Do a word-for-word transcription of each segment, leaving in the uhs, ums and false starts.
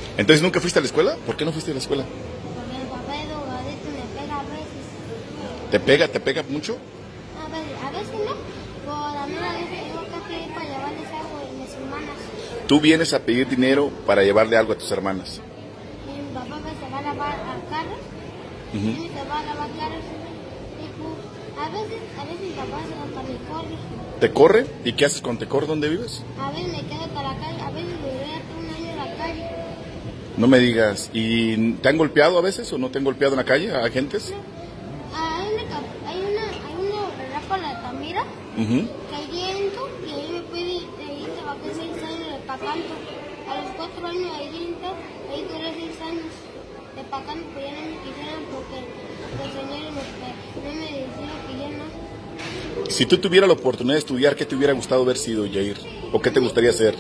Entonces, ¿nunca fuiste a la escuela? ¿Por qué no fuiste a la escuela? Porque mi papá es drogadicto y me pega a veces. ¿Te pega? ¿Te pega mucho? A veces, a veces no, pero también a veces tengo que pedir para llevarles algo a mis hermanas. Tú vienes a pedir dinero para llevarle algo a tus hermanas. Y mi papá a veces va a lavar al carro, Uh-huh. y se va a lavar carros. Y pues, a veces, a veces mi papá se hasta me corre. ¿Te corre? ¿Y qué haces cuando te corre? ¿Dónde vives? A veces me quedo hasta la calle, a veces me voy hasta un año en la calle. No me digas. ¿Y te han golpeado a veces o no te han golpeado en la calle a agentes? Hay una, cap- hay una, hay una ¿verdad? Por la Tamira, Uh-huh. que allí entro y ahí me puede ir, de ahí trabajé seis años de pacando. A los cuatro años ahí entro, ahí duré seis años de pacando, pero ya no me quisieron porque los señores me, no me dijeron que ya no. Si tú tuvieras la oportunidad de estudiar, ¿qué te hubiera gustado haber sido, Yair? ¿O qué te gustaría hacer?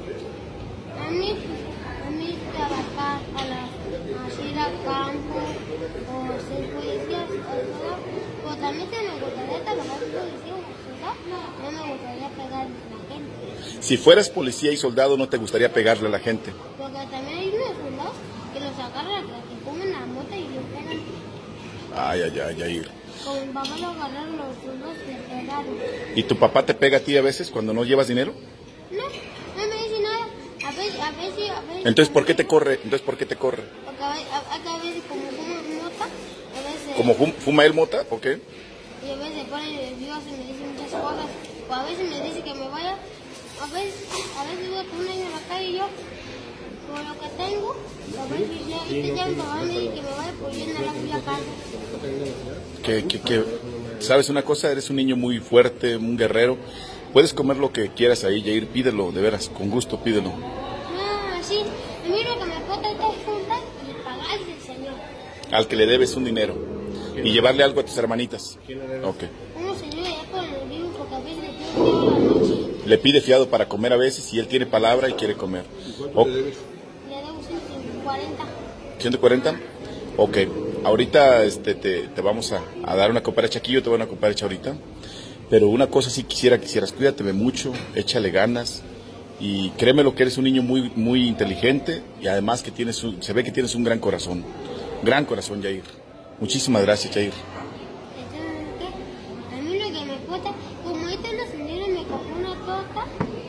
A mí, a mí trabajar a la, a ir al campo o ser policía, o soldado, o también se me gustaría trabajar policía o soldado, no me gustaría pegar a la gente. Si fueras policía y soldado, ¿no te gustaría pegarle a la gente? Porque también hay unos soldados que los agarran, que ponen la moto y los pegan. Ay, ay, ay, Yair. Como mi papá lo agarraron los soldados y le pegaron. ¿Y tu papá te pega a ti a veces cuando no llevas dinero? No, no me dice nada. A veces, a veces, a veces. Entonces, ¿por qué te corre? Entonces, ¿por qué te corre? Porque a veces, a, a veces como fuma mota, a veces. ¿Como fum- fuma él mota? ¿Por qué? Y a veces se pone nervioso y me dice muchas cosas. O a veces me dice que me vaya. A veces, a veces voy con un año en la calle y yo, con lo que tengo, a veces ya, y ya mi papá me dice que me vaya por bien a la fui a casa. Que, que, que, ¿sabes una cosa? Eres un niño muy fuerte, un guerrero. Puedes comer lo que quieras ahí, Yair. Pídelo, de veras, con gusto, pídelo. No, sí, a mí lo que me falta es juntar y pagarle al Señor. Al que le debes un dinero. Y llevarle algo a tus hermanitas. Ok. Uno señor allá por el vivo porque a veces le tengo que ir a la noche. Le pide fiado para comer a veces y él tiene palabra y quiere comer. O- Le debo ciento cuarenta. ¿ciento cuarenta? Ok. Ahorita este, te, te vamos a, a dar una cooperacha aquí, yo te voy a dar una cooperacha ahorita. Pero una cosa sí quisiera que hicieras, cuídate mucho, échale ganas. Y créeme lo que eres un niño muy, muy inteligente y además que tienes un- se ve que tienes un gran corazón. Gran corazón, Yair. Muchísimas gracias, Yair. Entonces, ¿qué? A mí lo que me falta, como ahorita los señores me compró una torta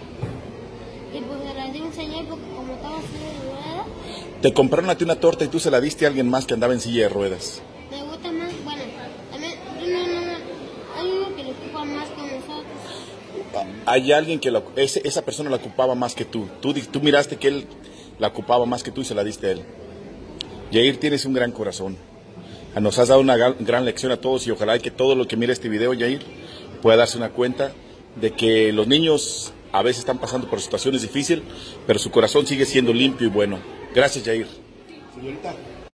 y pues se la di a un señor porque como estaba así de rueda, Te compraron a ti una torta y tú se la diste a alguien más que andaba en silla de ruedas. me gusta más, bueno, también, no, no, no, hay uno que le ocupa más que nosotros. Hay alguien que la- ese- esa persona la ocupaba más que tú. tú. di- Tú miraste que él la ocupaba más que tú y se la diste a él. Yair, tienes un gran corazón. Nos has dado una gran, gran lección a todos y ojalá que todo lo que mire este video, Yair, pueda darse una cuenta de que los niños a veces están pasando por situaciones difíciles, pero su corazón sigue siendo limpio y bueno. Gracias, Yair. Señorita.